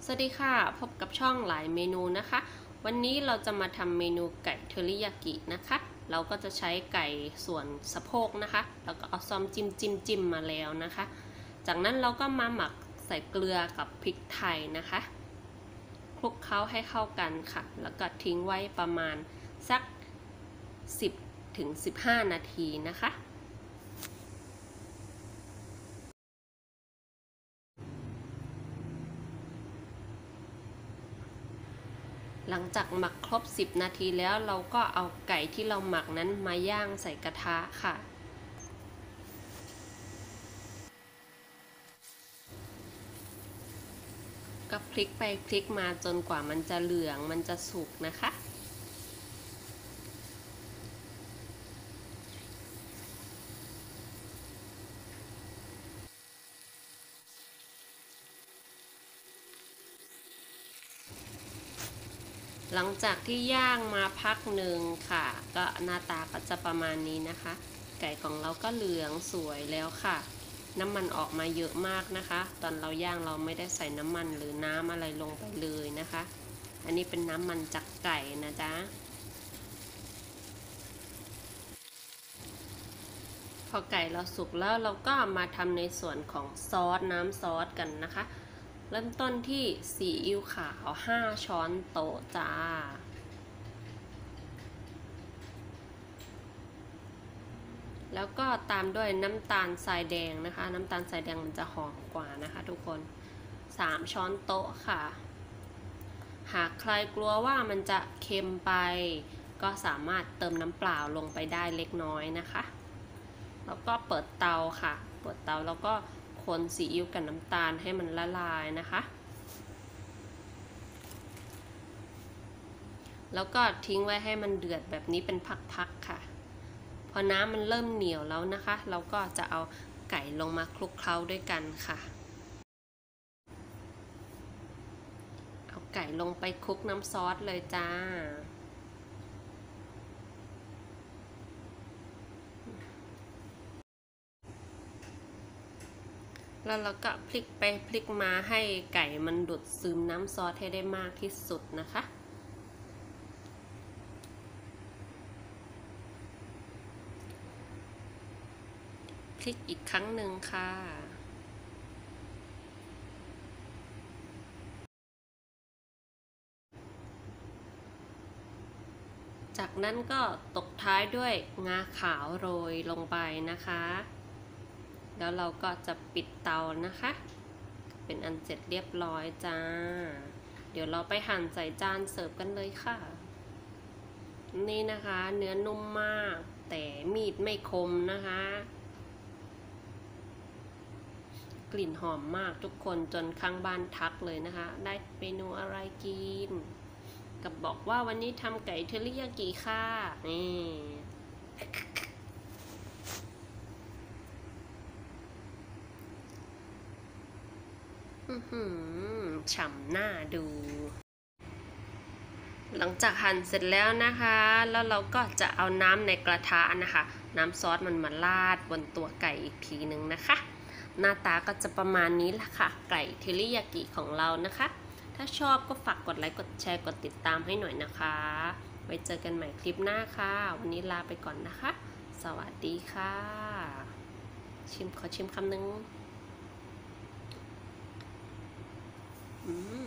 สวัสดีค่ะพบกับช่องหลายเมนูนะคะวันนี้เราจะมาทำเมนูไก่เทอริยากินะคะเราก็จะใช้ไก่ส่วนสะโพกนะคะแล้วก็เอาซอมจิ้มมาแล้วนะคะจากนั้นเราก็มาหมักใส่เกลือกับพริกไทยนะคะคลุกเคล้าให้เข้ากันค่ะแล้วก็ทิ้งไว้ประมาณสัก10 ถึง 15 นาทีนะคะหลังจากหมักครบ10 นาทีแล้วเราก็เอาไก่ที่เราหมักนั้นมาย่างใส่กระทะค่ะก็พลิกไปพลิกมาจนกว่ามันจะเหลืองมันจะสุกนะคะหลังจากที่ย่างมาพักหนึ่งค่ะก็หน้าตาก็จะประมาณนี้นะคะไก่ของเราก็เหลืองสวยแล้วค่ะน้ำมันออกมาเยอะมากนะคะตอนเราย่างเราไม่ได้ใส่น้ำมันหรือน้ำอะไรลงไปเลยนะคะอันนี้เป็นน้ำมันจากไก่นะจ๊ะพอไก่เราสุกแล้วเราก็มาทำในส่วนของซอสน้ำซอสกันนะคะเริ่มต้นที่ซีอิ๊วขาว5 ช้อนโต๊ะจ้าแล้วก็ตามด้วยน้ำตาลทรายแดงนะคะน้ำตาลทรายแดงมันจะหอมกว่านะคะทุกคน3 ช้อนโต๊ะค่ะหากใครกลัวว่ามันจะเค็มไปก็สามารถเติมน้ำเปล่าลงไปได้เล็กน้อยนะคะแล้วก็เปิดเตาค่ะเปิดเตาแล้วก็คนซีอิ๊วกับน้ำตาลให้มันละลายนะคะแล้วก็ทิ้งไว้ให้มันเดือดแบบนี้เป็นพักๆค่ะพอน้ำมันเริ่มเหนียวแล้วนะคะเราก็จะเอาไก่ลงมาคลุกเคล้าด้วยกันค่ะเอาไก่ลงไปคลุกน้ำซอสเลยจ้าแล้วเราก็พลิกไปพลิกมาให้ไก่มันดูดซึมน้ำซอสให้ได้มากที่สุดนะคะพลิกอีกครั้งหนึ่งค่ะจากนั้นก็ตกท้ายด้วยงาขาวโรยลงไปนะคะแล้วเราก็จะปิดเตานะคะเป็นอันเสร็จเรียบร้อยจ้าเดี๋ยวเราไปหั่นใส่จานเสิร์ฟกันเลยค่ะนี่นะคะเนื้อนุ่มมากแต่มีดไม่คมนะคะกลิ่นหอมมากทุกคนจนข้างบ้านทักเลยนะคะได้เมนูอะไรกินกับบอกว่าวันนี้ทำไก่เทอริยากิค่ะนี่ฉ่ำหน้าดูหลังจากหั่นเสร็จแล้วนะคะแล้วเราก็จะเอาน้ำในกระทะนะคะน้ำซอสมันมาราดบนตัวไก่อีกทีนึงนะคะหน้าตาก็จะประมาณนี้แหละค่ะไก่เทริยากิของเรานะคะถ้าชอบก็ฝากกดไลค์กดแชร์กดติดตามให้หน่อยนะคะไว้เจอกันใหม่คลิปหน้าค่ะวันนี้ลาไปก่อนนะคะสวัสดีค่ะขอชิมคำนึง